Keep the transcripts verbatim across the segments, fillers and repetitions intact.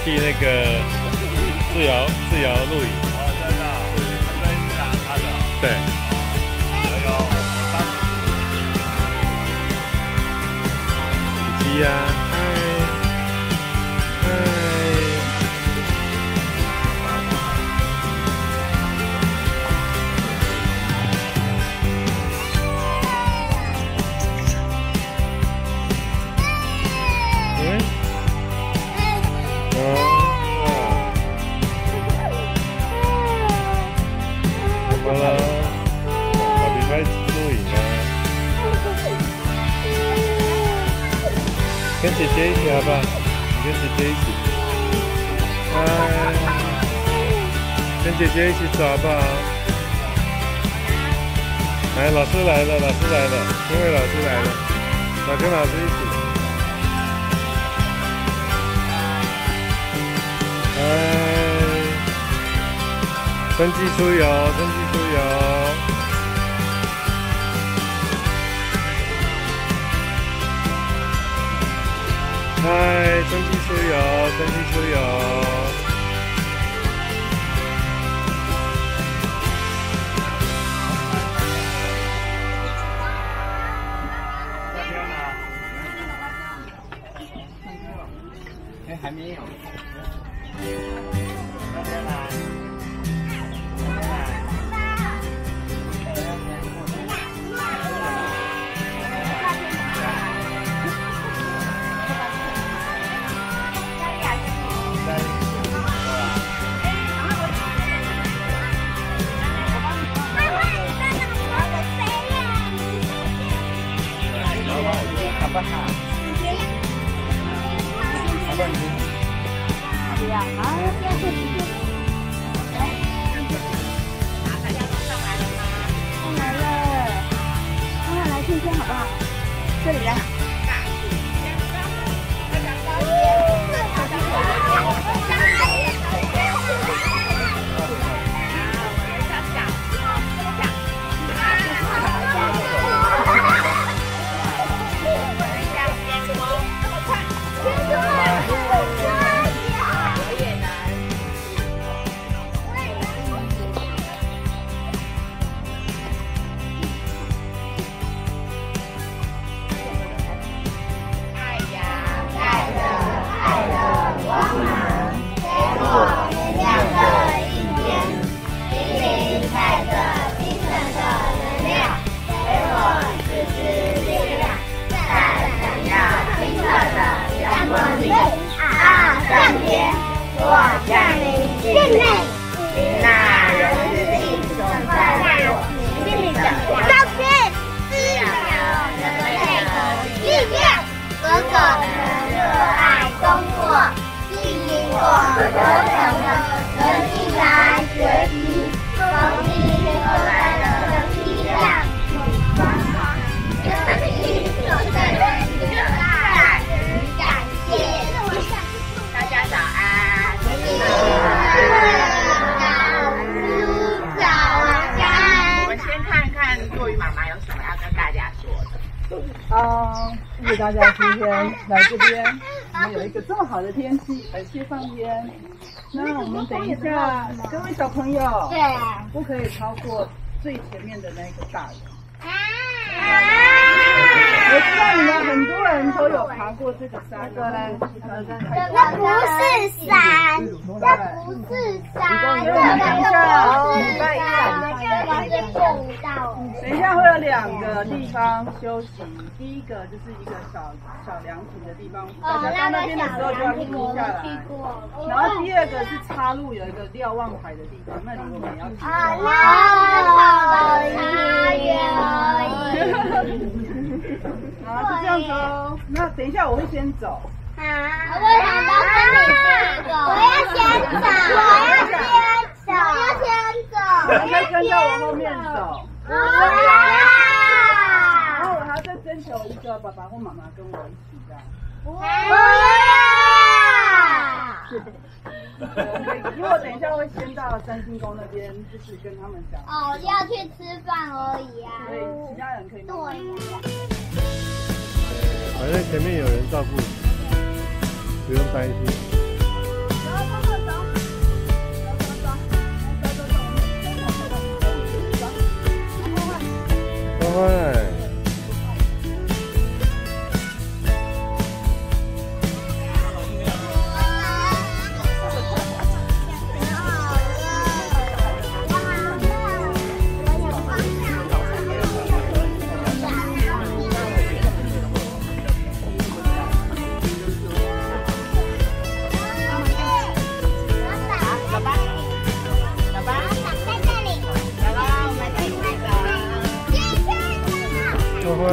去那个自由自由露营。 哦，真的，对，是啊，他的。 对。 还有三鸡呀，嗨，嗨。嗯。哦。怎么了？爸比开始录影了。跟姐姐一起好不好？你跟姐姐一起。嗨。跟姐姐一起走好不好？来，老师来了，老师来了，因为老师来了，要跟老师一起。嗨。春季出游，春季出游。嗨，春季出游，春季出游。 哎，还没有。好不好？好不好？ 不要，好，不要做直接。来，大家都上来了吗？上来了，上来来牵牵好不好？这里来。 我降临境内，那人是地总在我心里的照片，自由人类的力量，合狗的热爱工作，吸引我合成的人进来学习，从地球来的力量，光芒，人民所在的热爱与感谢。大家早安。我们先看看若雨妈妈有什么要跟大家说的。 啊，谢谢大家今天来这边，我们有一个这么好的天气，而且放天。那我们等一下，各位小朋友， 对， 不可以超过最前面的那个大人。我知道你们很多人都有爬过这个山，对嘞。 那不是山，那不是山，那等一下，礼拜一等一下会有两个地方休息，第一个就是一个小小凉亭的地方，大家到那边的时候就要停下来。然后第二个是岔路，有一个瞭望台的地方，那里我们也要停下来。好，就这样子哦。那等一下我会先走。 啊！我想到跟你这个，我要先走，我要先走，我要先走， 你可以跟在我后面走。 我要。 然后我还要再征求一个爸爸或妈妈跟我一起这样。 我要。因为我等一下会先到三星宫那边，就是跟他们讲。 哦，要去吃饭而已啊。 所以其他人可以慢慢走。 反正前面有人照顾你，不用担心。 快！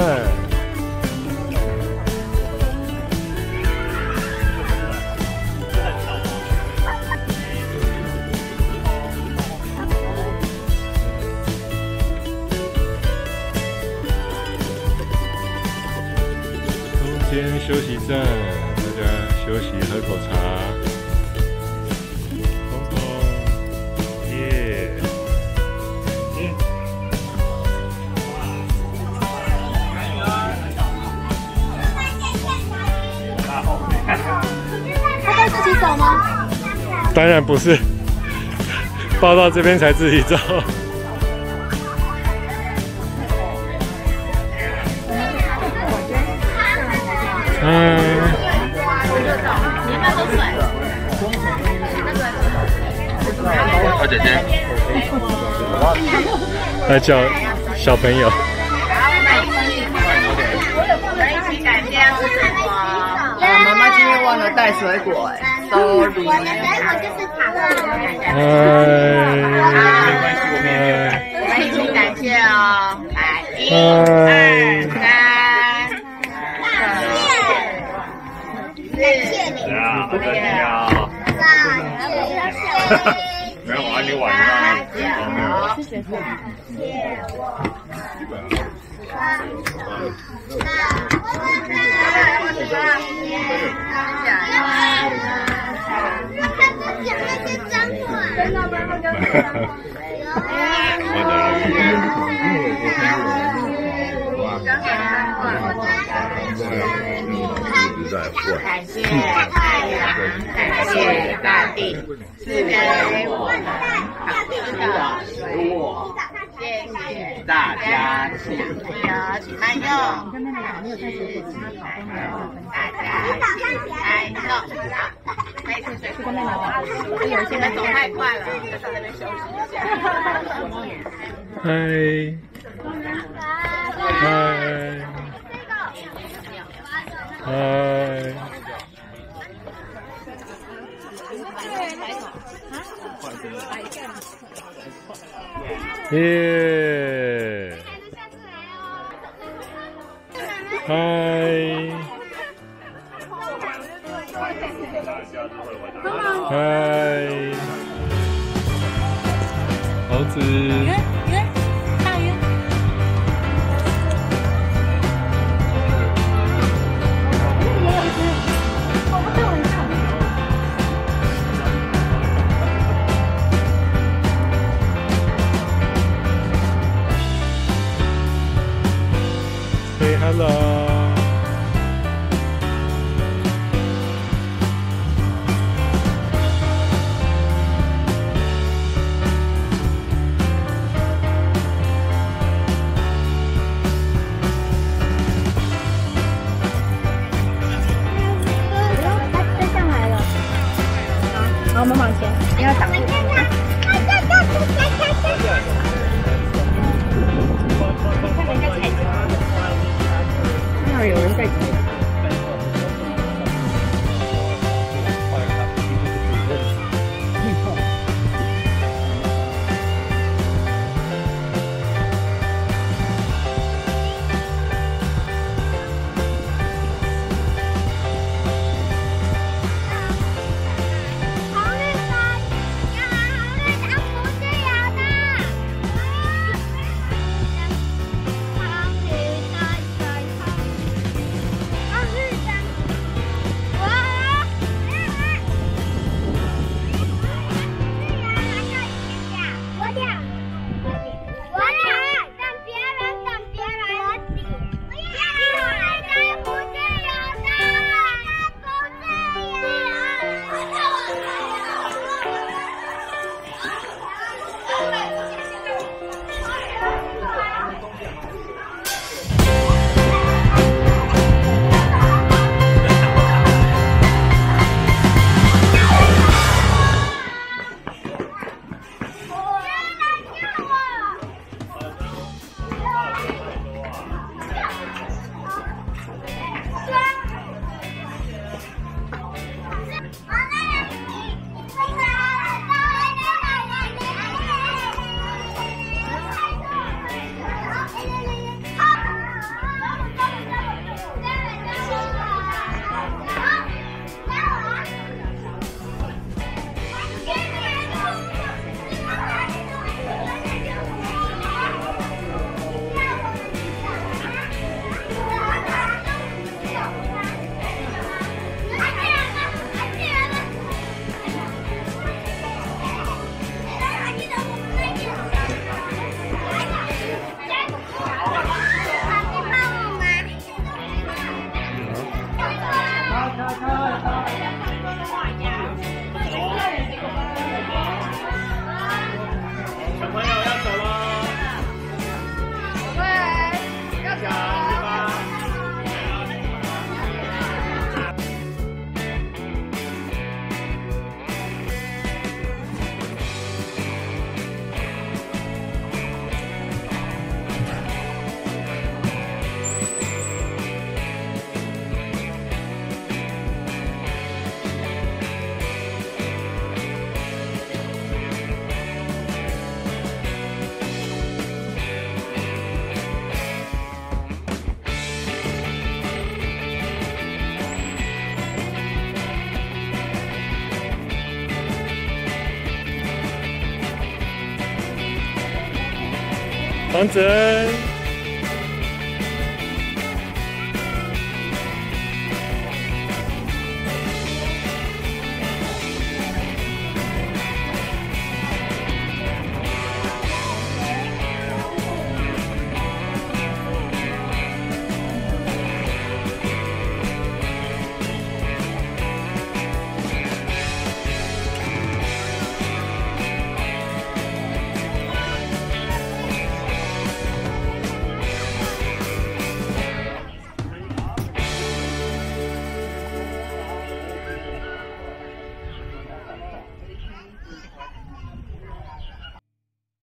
中间休息站，大家休息喝口茶。通通，耶！耶！ 他可以自己走吗？ 当然不是，报到这边才自己走。嗯。 小姐姐， 来叫小朋友。 妈妈今天忘了带水果，哎 ，sorry。 我的水果就是糖哎， 我们一起感谢哦，来，一、二、三，四， 啊，好开心啊！没有啊，你晚上。 是水果。感谢太阳，感谢大地，赐给我们好吃的水果。谢谢大家，请有请慢用。大家请慢用。好，可以吃水果了。你们走太快了，就在那边休息一下。 嗨，嗨，嗨。耶！嗨！嗨！猴子。 大鱼。那里也有一只，我不对我很像。 Say hello. 再上来了。好，我们往前，你要挡住。那儿有人在骑。 好厉害！ 王哲恩。